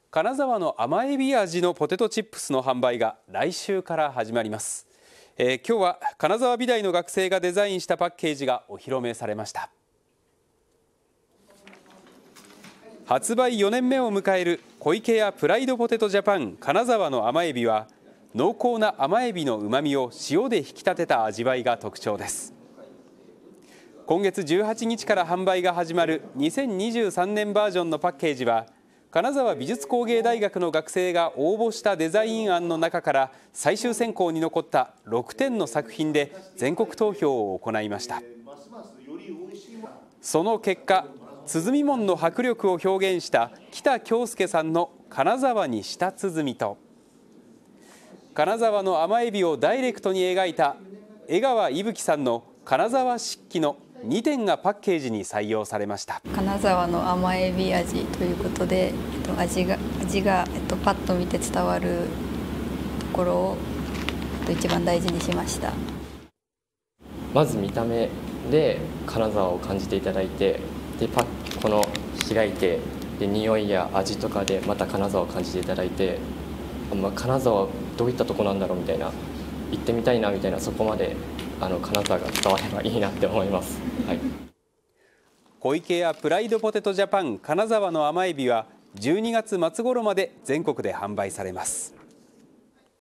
金沢の甘エビ味のポテトチップスの販売が来週から始まります。今日は金沢美大の学生がデザインしたパッケージがお披露目されました。発売4年目を迎える湖池屋プライドポテトジャパン金沢の甘エビは、濃厚な甘エビのうまみを塩で引き立てた味わいが特徴です。今月18日から販売が始まる2023年バージョンのパッケージは、金沢美術工芸大学の学生が応募したデザイン案の中から最終選考に残った6点の作品で全国投票を行いました。その結果、鼓門の迫力を表現した北京介さんの金沢に舌鼓と、金沢の甘エビをダイレクトに描いた江川伊吹さんの金沢漆器の2点がパッケージに採用されました。 金沢の甘エビ味ということで、味がパッと見て伝わるところを一番大事にしました。 まず見た目で金沢を感じていただいて、でこの開いて、で匂いや味とかでまた金沢を感じていただいて、金沢どういったとこなんだろうみたいな、行ってみたいなみたいな、そこまで金沢が伝わればいいなって思います。はい、 湖池屋プライドポテトジャパン金沢の甘エビは12月末頃まで全国で販売されます。